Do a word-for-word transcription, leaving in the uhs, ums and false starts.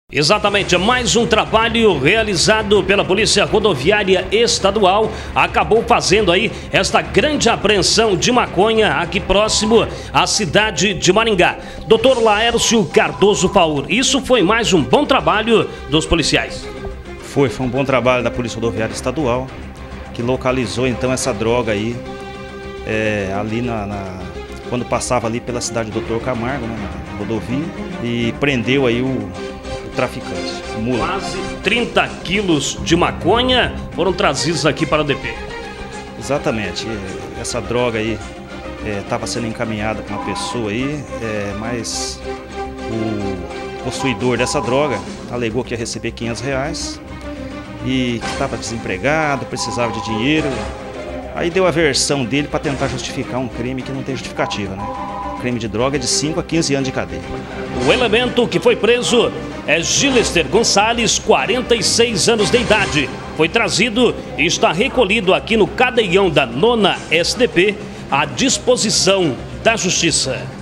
Exatamente, mais um trabalho realizado pela Polícia Rodoviária Estadual acabou fazendo aí esta grande apreensão de maconha aqui próximo à cidade de Maringá. doutor Laércio Cardoso Faur, isso foi mais um bom trabalho dos policiais? Foi, foi um bom trabalho da Polícia Rodoviária Estadual, que localizou então essa droga aí, é, ali na, na, quando passava ali pela cidade do doutor Camargo, né, na rodovia, e prendeu aí o traficante, mula. Quase trinta quilos de maconha foram trazidos aqui para o D P. Exatamente, essa droga aí estava é, sendo encaminhada para uma pessoa aí, é, mas o possuidor dessa droga alegou que ia receber quinhentos reais e que estava desempregado, precisava de dinheiro. Aí deu a versão dele para tentar justificar um crime que não tem justificativa, né? O crime de droga é de cinco a quinze anos de cadeia. O elemento que foi preso é Gilester Gonçalves, quarenta e seis anos de idade. Foi trazido e está recolhido aqui no cadeião da nona S D P à disposição da Justiça.